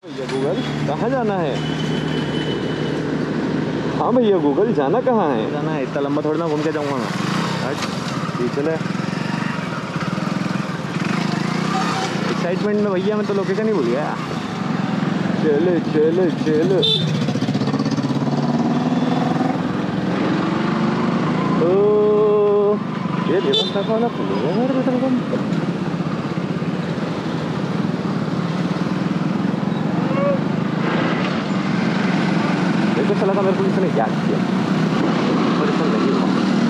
भैया गूगल कहाँ जाना है? हाँ भैया गूगल जाना कहाँ है? जाना है इतना लंबा थोड़ा ना घूम के जाऊँगा मैं। हट चले। एक्साइटमेंट में भैया मैं तो लोकेशन ही भूल गया। चलो चलो चलो। तो ये देवस्थान वाला खुलेगा मेरे पेट्रोल पंप। मेरे को चला था मेरे को किसी ने याद किया पर इसमें नहीं हुआ।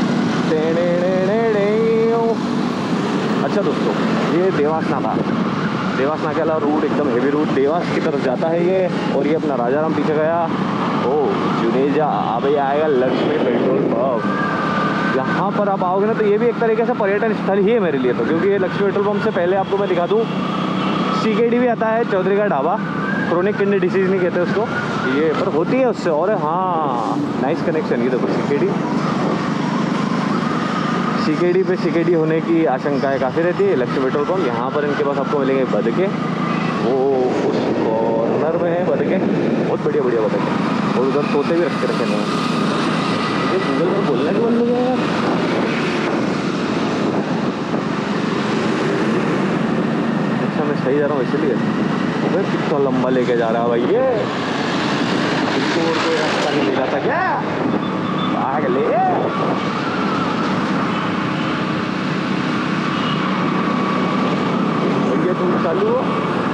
अच्छा दोस्तों ये देवासना था। देवासना के अलावा रूट एकदम हेवी रूट देवास की तरफ जाता है ये। और ये अपना राजाराम पीछे गया। ओ जुनेजा अब ये आएगा लक्ष्मी पेट्रोल पंप। यहाँ पर आप आओगे ना तो ये भी एक तरीके से पर्यटन स्थल ही है मेरे लिए तो। क्योंकि ये लक्ष्मी पेट्रोल पंप से पहले आपको मैं दिखा दूँ CKD भी आता है, चौधरी का ढाबा। क्रोनिक किडनी डिसीज़ नहीं कहते उसको ये पर होती है उससे। और हाँ नाइस कनेक्शन। ये देखो CKD पे CKD होने की आशंकाएं काफ़ी रहती है। लक्ष्मी पेट्रोल पंप यहाँ पर इनके पास आपको मिलेंगे बदके। वो उस कॉर्नर में है बदके, बहुत बढ़िया बढ़िया बदके। और उधर तोते भी रखे हैं। ये गूगल पर बोलना भी बंद हो गया यार। अच्छा मैं सही जा रहा हूँ इसलिए। अबे कितना लंबा लेके जा रहा है भाई ये। इसको और कोई रास्ता नहीं मिला था क्या? भाग ले। भैया तुम चालू हो।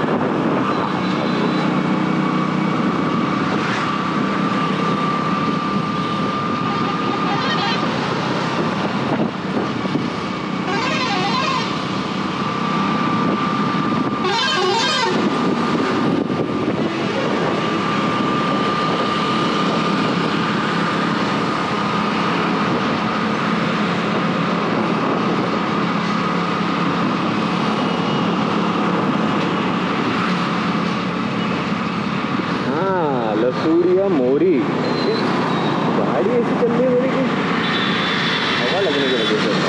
लसूड़िया मोरी गाड़ी ऐसी चल रही है मेरी की हवा लगने की वजह से।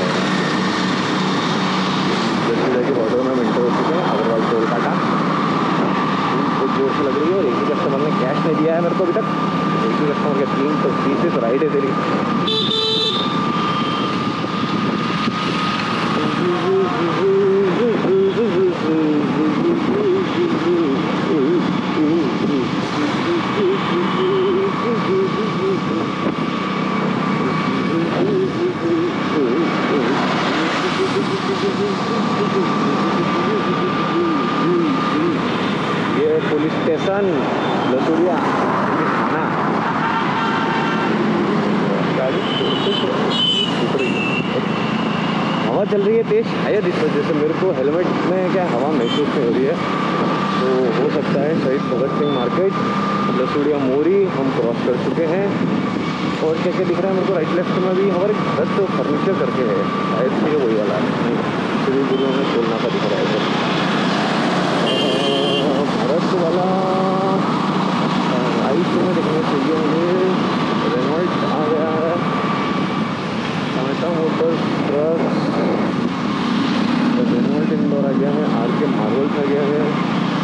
लसूड़िया के बॉर्डर में मिनट हो चुके हैं। अग्रवाल टोल काटा बहुत जोर से लग रही है। और एक ही कस्टमर ने कैश नहीं दिया है मेरे को अभी तक। एक ही कस्टमर के 3 तो पीसेस राइड है तेरी। ये पुलिस स्टेशन लसूड़िया थाना। गाड़ी हवा चल रही है तेज शायद इस वजह से मेरे को हेलमेट में क्या हवा महसूस नहीं हो रही है। तो हो सकता है शहीद भगत सिंह मार्केट लसूड़िया मोरी हम क्रॉस कर चुके हैं। और क्या क्या दिख रहा है मेरे को राइट लेफ्ट में भी हमारे घर तो फर्नीचर करके है शायद से वही वाला है। श्री गुरु में खोलना का दिख रहा है भारत वाला राइट में देखना चाहिए मुझे। रेनॉल्ट आ गया है। Tata Motors truck Renault Indore आ गया है। RK मार्वल्स आ गया है।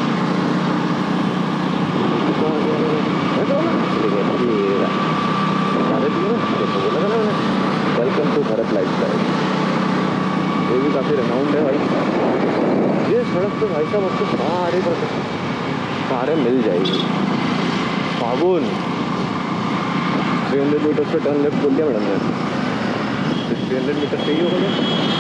Welcome to Bharat lifestyle. ये भी काफ़ी रेनाउंड है भाई। ये सड़क तो भाई साहब आपको सारे मिल जाएगी। साबुन 300 मीटर से टर्न लेफ्ट बोल दिया मैडम ने। 300 मीटर चाहिए होगा।